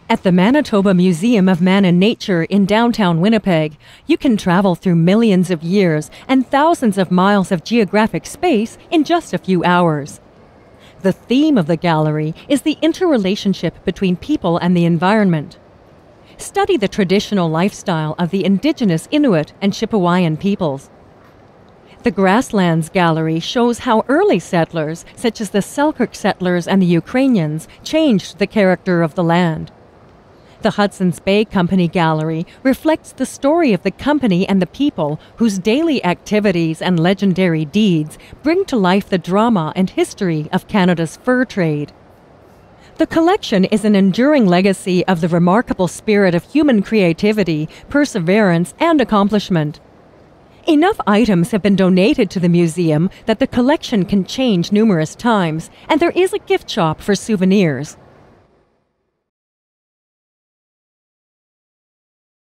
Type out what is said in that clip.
At the Manitoba Museum of Man and Nature in downtown Winnipeg, you can travel through millions of years and thousands of miles of geographic space in just a few hours. The theme of the gallery is the interrelationship between people and the environment. Study the traditional lifestyle of the indigenous Inuit and Chipewyan peoples. The Grasslands Gallery shows how early settlers, such as the Selkirk settlers and the Ukrainians, changed the character of the land. The Hudson's Bay Company Gallery reflects the story of the company and the people whose daily activities and legendary deeds bring to life the drama and history of Canada's fur trade. The collection is an enduring legacy of the remarkable spirit of human creativity, perseverance, and accomplishment. Enough items have been donated to the museum that the collection can change numerous times, and there is a gift shop for souvenirs.